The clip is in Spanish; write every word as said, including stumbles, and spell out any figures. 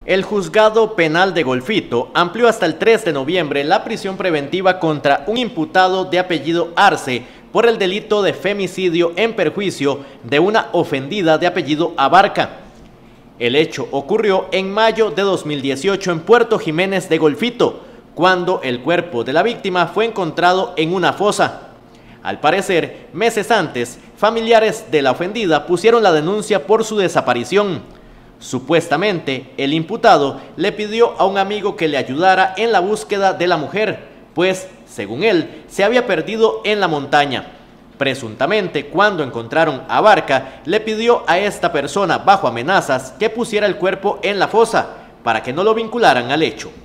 El Juzgado Penal de Golfito amplió hasta el tres de noviembre la prisión preventiva contra un imputado de apellido Arce por el delito de femicidio en perjuicio de una ofendida de apellido Abarca. El hecho ocurrió en mayo de dos mil dieciocho en Puerto Jiménez de Golfito, cuando el cuerpo de la víctima fue encontrado en una fosa. Al parecer, meses antes, familiares de la ofendida pusieron la denuncia por su desaparición. Supuestamente, el imputado le pidió a un amigo que le ayudara en la búsqueda de la mujer, pues, según él, se había perdido en la montaña. Presuntamente, cuando encontraron a Abarca, le pidió a esta persona, bajo amenazas, que pusiera el cuerpo en la fosa, para que no lo vincularan al hecho.